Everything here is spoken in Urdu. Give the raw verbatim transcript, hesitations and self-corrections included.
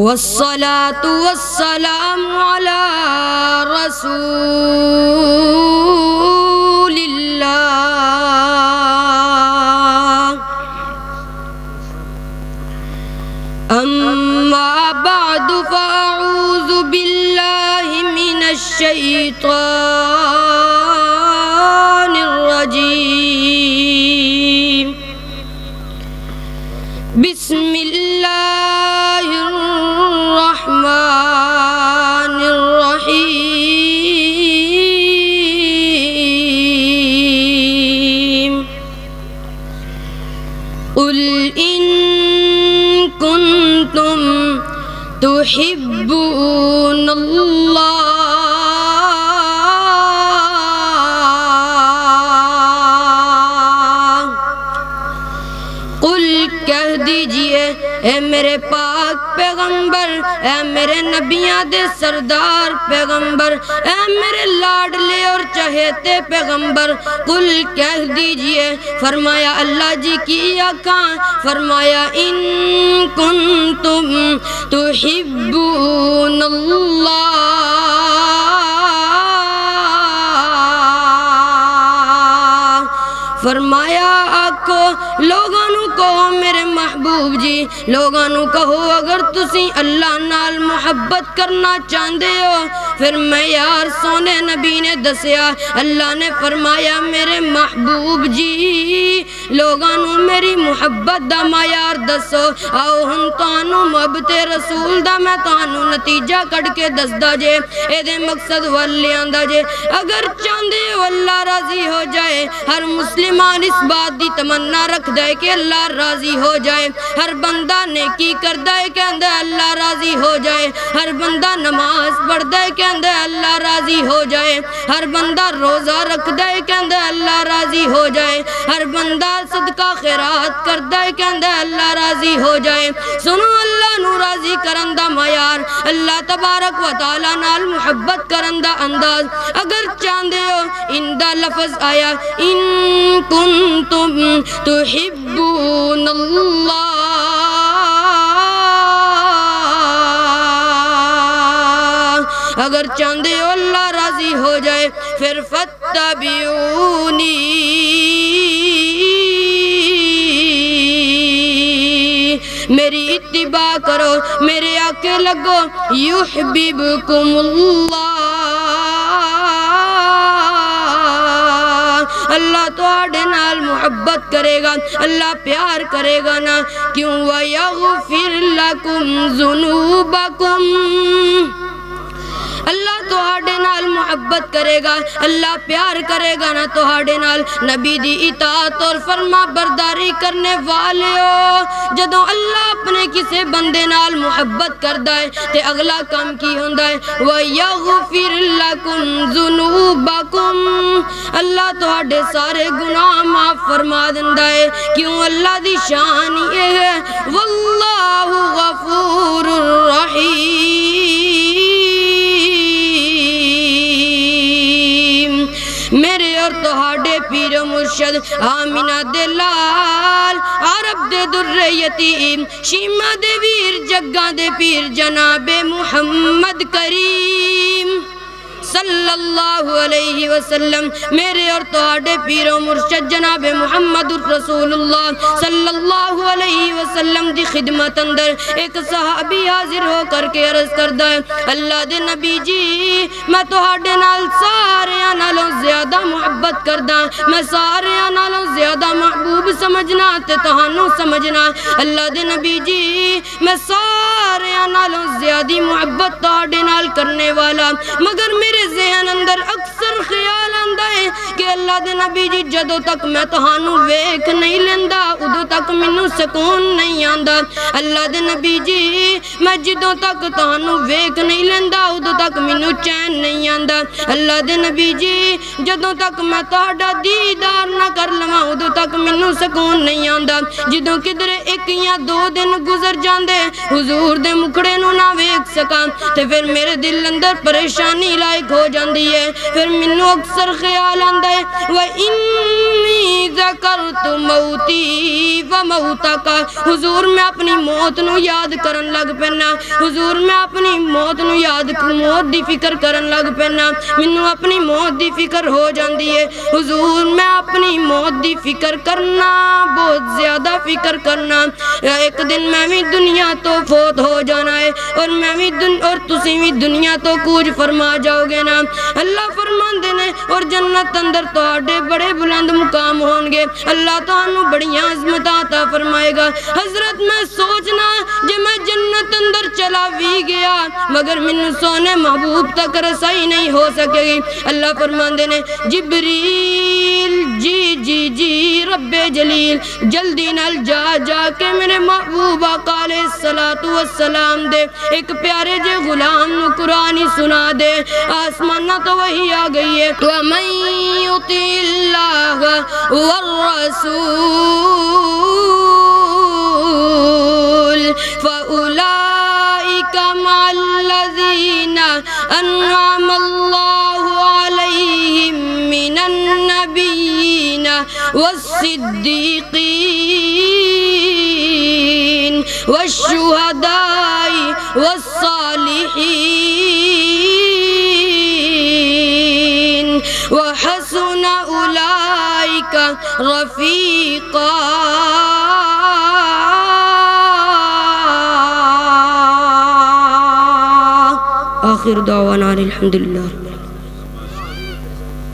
والصلاة والسلام على رسول الله أما بعد فأعوذ بالله من الشيطان الرجيم بسم الله الرحمن الرحيم قل إن كنتم تحبون الله قل کہہ دیجئے اے میرے پاک پیغمبر، اے میرے نبیاں دے سردار پیغمبر، اے میرے لاڈلے اور چہیتے پیغمبر، قل کہہ دیجئے، فرمایا اللہ جی کی آقاں، فرمایا ان کنتم تحبون اللہ، فرمایا آکو لوگانو کہو میرے محبوب جی، لوگانو کہو اگر تسی اللہ نال محبت کرنا چاندے ہو، پھر میں یار سونے نبی نے دسیا، اللہ نے فرمایا میرے محبوب جی لوگانو میری محبت دا معیار دسو، آؤ ہم تانو محبت رسول دا میں تانو نتیجہ کڑ کے دس دا جے، اے دے مقصد والیاں دا جے، اگر چاندے ہو اللہ راضی ہو جائے، ہر مسلمان اس بات دی تمنا رکھ دے کہ اللہ راضی ہو جائے، ہر بندہ نیکی کر دے کہ اندے اللہ راضی ہو جائے، ہر بندہ نماز پڑھ دے کہ اندے اللہ راضی ہو جائے، ہر بندہ روزہ رکھ دے کہ اندے اللہ راضی ہو جائے، ہر بندہ صدقہ خیرات کر دے کہ اندے اللہ راضی ہو جائے۔ سنو اللہ نو راضی کرندہ معیار، اللہ تبارک و تعالی نال محبت کرندہ انداز، اگر چاندے ہو اندہ لفظ آیا ان کنتم تحبون اللہ، اگر چاندے ہو اللہ راضی ہو جائے، پھر فاتبعونی، میری اتباع کرو، میرے آکے لگو، یحببکم اللہ، اللہ تو آڑے نال محبت کرے گا، اللہ پیار کرے گا نا، کیوں وَيَغْفِرْ لَكُمْ ذُنُوبَكُمْ، اللہ تو آڑے نال محبت کرے گا، اللہ پیار کرے گا نا تو آڑے نال، نبی دی اطاعت اور فرما برداری کرنے والے ہو، جدوں اللہ اپنے کسے بندے نال محبت کردہ ہے تے اگلا کام کی ہوندہ ہے وَيَغْفِرْ لَكُمْ ذُنُوبَكُمْ، اللہ تو آڑے سارے گناہ معاف فرما دندہ ہے، کیوں اللہ دی شان یہ ہے وَاللَّهُ غَفُورٌ رَحِيمٌ۔ میرے اور تہاڈے پیر و مرشد آمینہ دے لال، عرب دے در یتیم، شیمہ دے ویر، جگہ دے پیر جناب محمد کریم صلی اللہ علیہ وسلم، میرے اور تہاڈے پیر و مرشد جناب محمد رسول اللہ صلی اللہ علیہ وسلم دی خدمت اندر ایک صحابی حاضر ہو کر کے عرض کردہ ہے اللہ دے نبی جی میں تہاڈے نال سارے نالوں زیادہ محبت کردہ، میں سارے نالوں زیادہ محبوب سمجھنا تے تہانوں سمجھنا، اللہ دے نبی جی میں سارے نالوں زیادہ محبت تہاڈے نال کرنے والا، مگر میرے ذہن اندر اکثر خیال آندہ ہے کہ اللہ دے نبی جی جدو تک میں تہانوں ویکھ نہیں لیندہ ادو تک منوں سکون نہیں آندہ، اللہ دے نبی جی میں جدو تک تہانوں ویکھ نہیں لیندہ ادو تک منوں چین نہیں آندہ، اللہ دے نبی جی جدو تک میں تہاڈا دیدار نہ کر لواں ادو تک منوں سکون نہیں آندہ، جدو کدرے ایک یا دو دن گزر جاندے حضور دے مکھڑے نو نہ ویکھ سکاں تے پھر میرے دل اندر پریشانی لائق ہو جاندی ہے، پھر منوں اکثر خیال آندہ ہے وَإِنِّي ذکرت موتی و موتک، حضور میں اپنی موت نو یاد کرن لگ پینا، حضور میں اپنی موت نو یاد موت دی فکر کرن لگ پینا، مینوں اپنی موت دی فکر ہو جاندی ہے حضور، میں اپنی موت دی فکر کرنا، بہت زیادہ فکر کرنا، ایک دن میں بھی دنیا تو فوت ہو جانا ہے، اور میں بھی دن اور تسی بھی دنیا تو کوج فرما جاؤ گے نا۔ اللہ فرماندے نے اور جنت اندر تہاڈے بڑے بلند مقام ہون گے، اللہ تانوں بڑیاں عظمتاں عطا فرمائے گا۔ حضرت میں سوچنا جے میں جنت اندر چلا بھی گیا مگر مینوں سونے محبوب تک رسائی نہیں ہو سکے گی۔ اللہ فرماندے نے جبریل جی جی جی رب جلیل جلدی نال جا جا کے میرے محبوب آقا علیہ الصلوۃ والسلام دے ایک پیارے جے غلام نو قرآن ہی سنا دے، آسمانہ تو وہی آ گئی ہے۔ وَمَن يُطِعِ اللَّهَ وَالرَّسُولَ فَأُولَئِكَ مَعَ الَّذِينَ أَنْعَمَ اللَّهُ عَلَيْهِم مِّنَ النَّبِيِّينَ وَالصِّدِّيقِينَ وَالشُّهَدَاءِ وَالصَّالِحِينَ وَحَسُنَ أُولَئِكَ رَفِيقًا۔ آخر دعوانا الحمدللہ۔